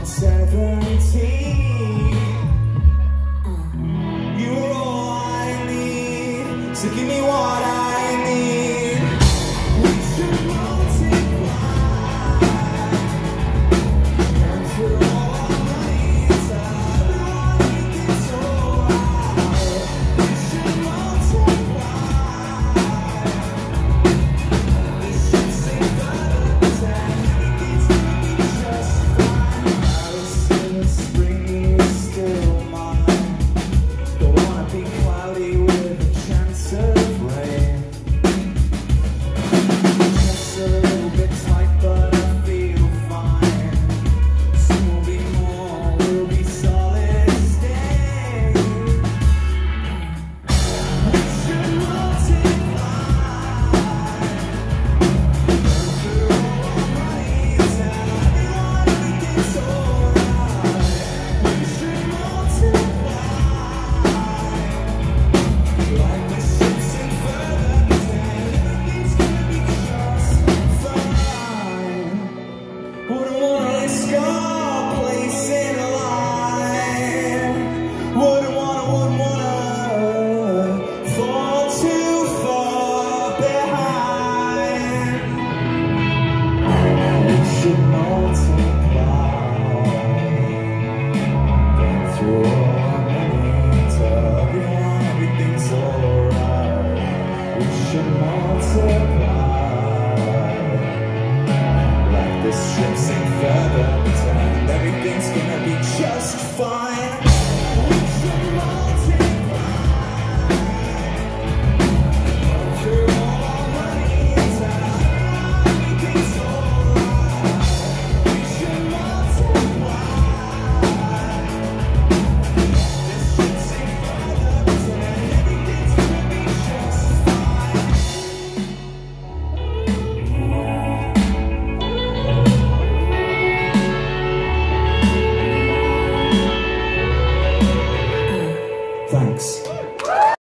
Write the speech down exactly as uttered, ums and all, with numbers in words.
seventeen. You were all I need, so give me what I need. We should multiply and put all our money into everyone gets alright. We should multiply. This should sing further than everything's gonna be just fine. Paris in the spring is still mine. Don't wanna be cloudy with a chance of rain. Just a little bit tight, but I feel fine. Soon we'll be more, we'll be solid stay. We should multiply. Through all our money, tell everyone everything's alright. We should multiply. Like the ships in further, but then everything's gonna be just fine. Wouldn't wanna risk our place in a line. Wouldn't wanna, wouldn't wanna fall too far behind. We should multiply. Burn through all our money, tell everyone everything's alright. We should multiply. Like this ship sink further, pretend everything's gonna be just fine.